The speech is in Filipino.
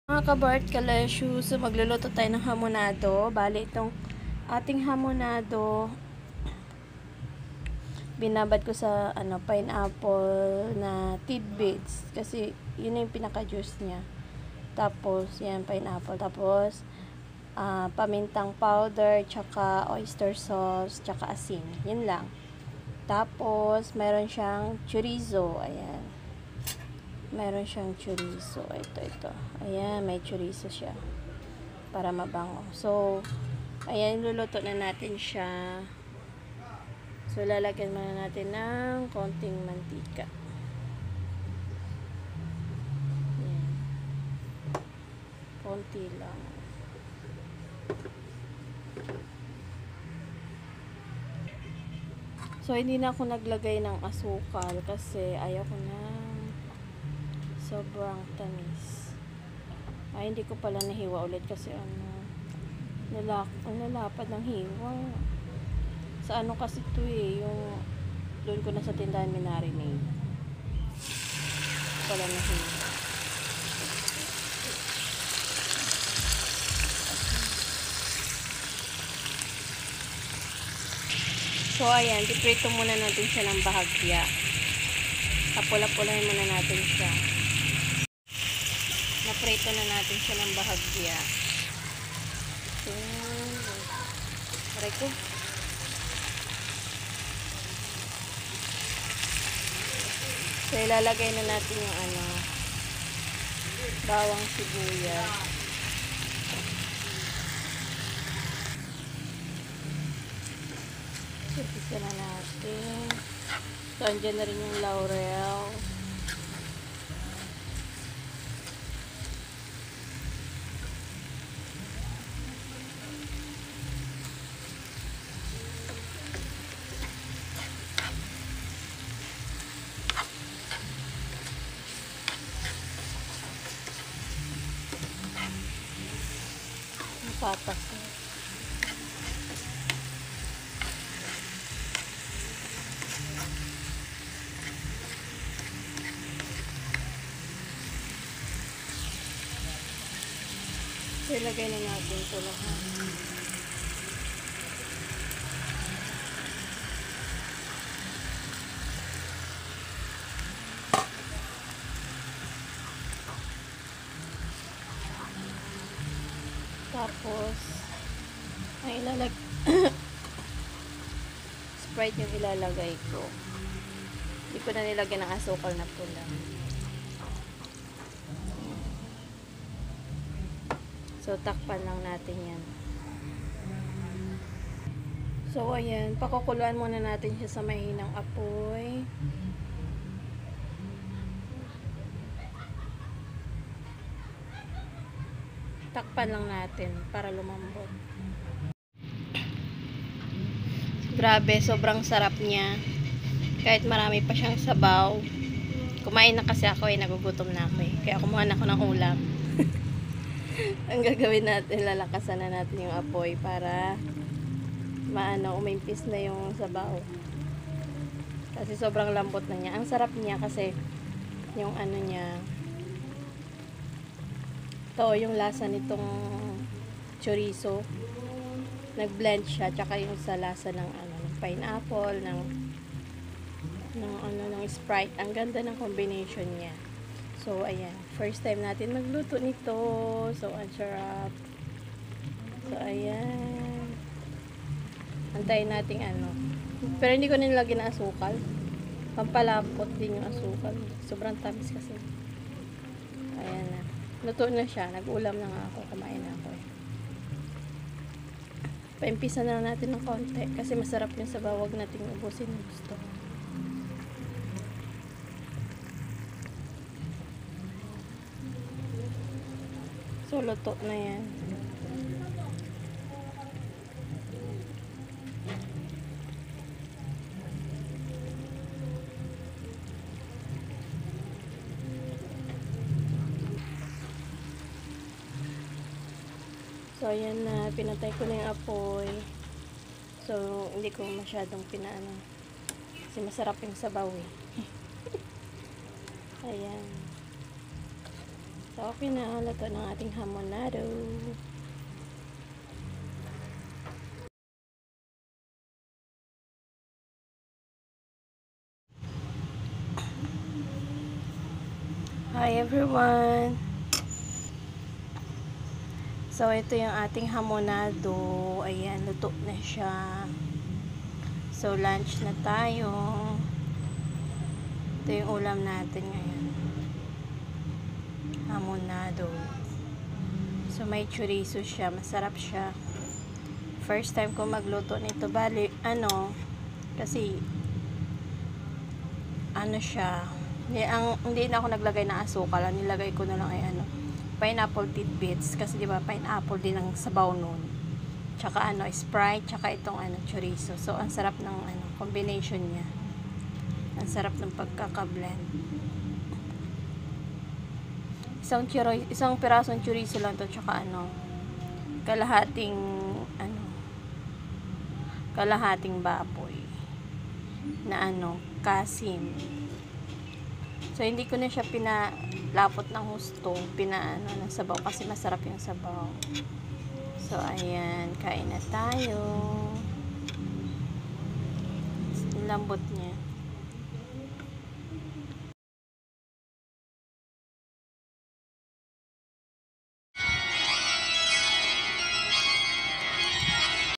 Mga kabart kalesyo, so magluluto tayo ng hamonado. Bali itong ating hamonado, binabad ko sa pineapple na tidbits kasi yun yung pinaka-juice niya. Tapos yan pineapple, tapos pamintang powder, tsaka oyster sauce, tsaka asin. Yun lang. Tapos meron siyang chorizo, ayan. Meron siyang chorizo. Ito. Ayan, may chorizo siya. Para mabango. So, ayan, luluto na natin siya. So, lalagyan muna natin ng konting mantika. Ayan. Konti lang. So, hindi na ako naglagay ng asukal kasi ayaw ko na sobrang tamis. Ay, hindi ko pala nahiwa ulit kasi nalapad ng hiwa. Sa kasi ito yung doon ko na sa tindahan minarinate. Pala nahiwa. So, ayan, piprito muna natin siya ng bahagya. Kapula-pulahin muna natin siya. Naprito na natin siya ng bahagya. Aray ko. So, ilalagay na natin yung bawang sibuyas. Isa na natin. So, andyan na rin yung laurel. Patas. Ilagay na natin ito lahat. Tapos, ang Sprite yung ilalagay ko. Hindi ko na nilagyan ng asukal na pula. So, takpan lang natin yan. So, ayan. Pakukuluan muna natin siya sa mahinang apoy. Takpan lang natin para lumambot. Grabe, sobrang sarap niya. Kahit marami pa siyang sabaw. Kumain na kasi ako nagugutom na ako Kaya kumuha na ako ng ulam. Ang gagawin natin, lalakasan na natin yung apoy para umimpis na yung sabaw. Kasi sobrang lambot na niya. Ang sarap niya kasi yung niya. Ito, yung lasa nitong chorizo. Nag-blend siya, tsaka yung sa lasa ng pineapple, ng Sprite. Ang ganda ng combination niya. So, ayan. First time natin magluto nito. So, ang sarap. So, ayan. Antayin natin Pero hindi ko nilagyan ng asukal. Pampalapot din yung asukal. Sobrang tamis kasi. Ayan na. Luto na siya. Nag-ulam na nga ako. Kumain na ako Paimpisa na natin ng konti. Kasi masarap yung sabaw. Huwag natin ubusin ng gusto. So, luto na yan. So, ayan na. Pinatay ko na yung apoy. So, hindi ko masyadong kasi masarap yung sabaw Ayan. So, okay na. Luto ng ating hamonado. Hi everyone! So, ito yung ating hamonado. Ayan, luto na siya. So, lunch na tayo. Ito yung ulam natin ngayon. Hamonado. So, may chorizo siya. Masarap siya. First time ko magluto nito. Bali, kasi, siya. Hindi na ako naglagay ng asukal. Nilagay ko na lang ay pineapple tidbits. Kasi, di ba, pineapple din ang sabaw nun. Tsaka, Sprite. Tsaka itong, chorizo. So, ang sarap ng, combination niya. Ang sarap ng pagkaka-blend. Isang pirasong chorizo lang to, tsaka kalahating baboy na kasim. So hindi ko na siya pinalapot ng husto, ng sabaw kasi masarap yung sabaw. So ayan, kain na tayo. Lambot niya.